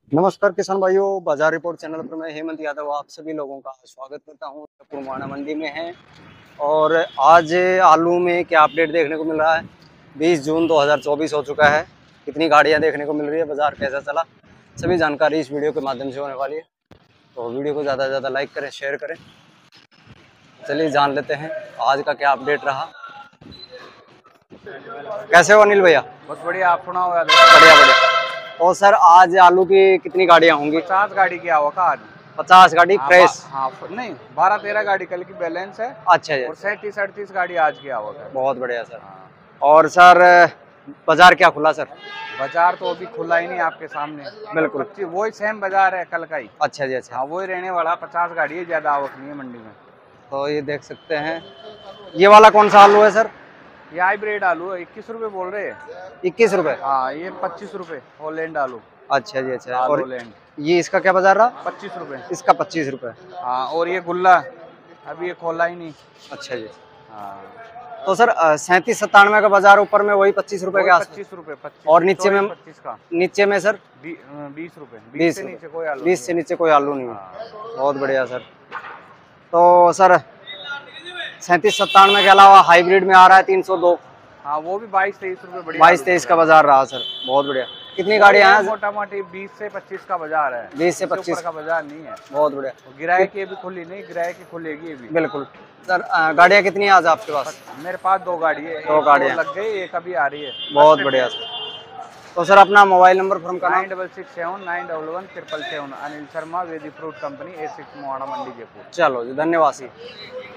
नमस्कार किसान भाइयों, बाजार रिपोर्ट चैनल पर मैं हेमंत यादव आप सभी लोगों का स्वागत करता हूं। पुरमाना मंडी में है और आज आलू में क्या अपडेट देखने को मिल रहा है। 20 जून 2024 हो चुका है। कितनी गाड़ियां देखने को मिल रही है, बाजार कैसा चला, सभी जानकारी इस वीडियो के माध्यम से होने वाली है। तो वीडियो को ज़्यादा से ज़्यादा लाइक करें, शेयर करें। चलिए जान लेते हैं आज का क्या अपडेट रहा। कैसे हो अनिल भैया? बस बढ़िया, आप सुनाओ यार। बढ़िया बढ़िया। तो सर आज आलू की कितनी गाड़ियां होंगी? 50 गाड़ी की आवक आज। 50 गाड़ी फ्रेश? हाँ नहीं, 12-13 गाड़ी कल की बैलेंस है। अच्छा जी। और 37-38 गाड़ी आज की आवक है। बहुत बढ़िया सर। हाँ। और सर बाजार क्या खुला सर? बाजार तो अभी खुला ही नहीं आपके सामने। बिल्कुल वही सेम बाजार है कल का ही। अच्छा जी। अच्छा हाँ, वही रहने वाला। 50 गाड़ी है, ज्यादा आवक नहीं है मंडी में। तो ये देख सकते हैं। ये वाला कौन सा आलू है सर? ये हाइब्रिड आलू है, 21 रुपए बोल रहे हैं। 21 रुपए? हाँ, ये 25 रुपए हॉलैंड आलू। अच्छा जी। अच्छा, और हॉलैंड ये इसका क्या बाजार रहा? 25 रुपए। इसका 25 रुपए। हाँ, और ये गुल्ला अभी ये खोला ही नहीं। अच्छा जी। हाँ, तो सर 37-97 का बाजार ऊपर में वही 25 रुपए के आसपास? 25 रुपए। 25 और नीचे में? 25 का। नीचे में सर 20 रुपए। 20 से रुपए। नीचे कोई आलू 20 से नीचे कोई आलू नहीं है। हाँ। बहुत बढ़िया सर। तो सर 37-97 के अलावा हाइब्रिड में आ रहा है 302। हाँ, वो भी 22-23 रुपए। बढ़िया 22-23 का बाजार रहा सर। बहुत बढ़िया। कितनी गाड़ियां हैं? मोटा मोटी 20 से 25 का बाजार है। 20 से 25 का बाजार नहीं है। बहुत बढ़िया। गिराए की अभी खुली नहीं, गिराए की खुलेगी अभी। बिल्कुल सर। गाड़ियां कितनी है आज आपके पास? मेरे पास 2 गाड़ी है। 2 गाड़ियां लग गई, एक अभी आ रही है। बहुत बढ़िया सर। तो सर अपना मोबाइल नंबर फॉर्म का? 9667911177। Anil Sharma, Vedi fruit company, A6 Mohada मंडी जयपुर। चलो जी, धन्यवाद जी।